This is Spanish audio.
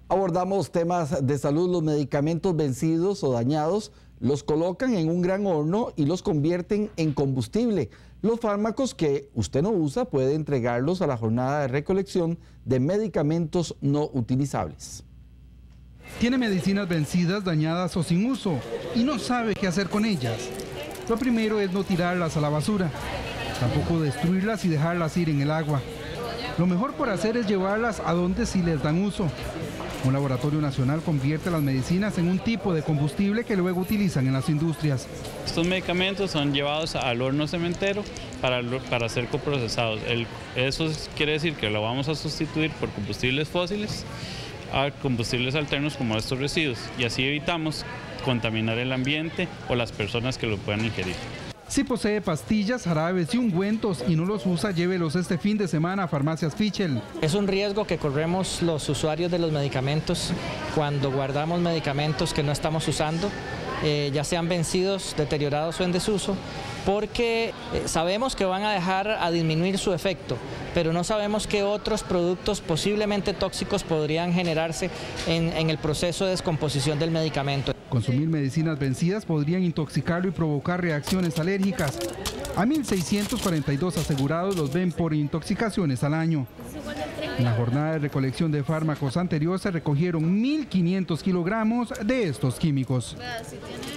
Abordamos temas de salud. Los medicamentos vencidos o dañados los colocan en un gran horno y los convierten en combustible. Los fármacos que usted no usa puede entregarlos a la jornada de recolección de medicamentos no utilizables. Tiene medicinas vencidas, dañadas o sin uso y no sabe qué hacer con ellas. Lo primero es no tirarlas a la basura, tampoco destruirlas y dejarlas ir en el agua. Lo mejor por hacer es llevarlas a donde sí les dan uso. Un laboratorio nacional convierte las medicinas en un tipo de combustible que luego utilizan en las industrias. Estos medicamentos son llevados al horno cementero para ser coprocesados. Eso quiere decir que lo vamos a sustituir por combustibles fósiles a combustibles alternos como estos residuos, y así evitamos contaminar el ambiente o las personas que lo puedan ingerir. Si posee pastillas, jarabes y ungüentos y no los usa, llévelos este fin de semana a Farmacias Fischel. Es un riesgo que corremos los usuarios de los medicamentos cuando guardamos medicamentos que no estamos usando, ya sean vencidos, deteriorados o en desuso, porque sabemos que van a disminuir su efecto, pero no sabemos qué otros productos posiblemente tóxicos podrían generarse en el proceso de descomposición del medicamento. Consumir medicinas vencidas podrían intoxicarlo y provocar reacciones alérgicas. A 1.642 asegurados los ven por intoxicaciones al año. En la jornada de recolección de fármacos anterior se recogieron 1.500 kilogramos de estos químicos.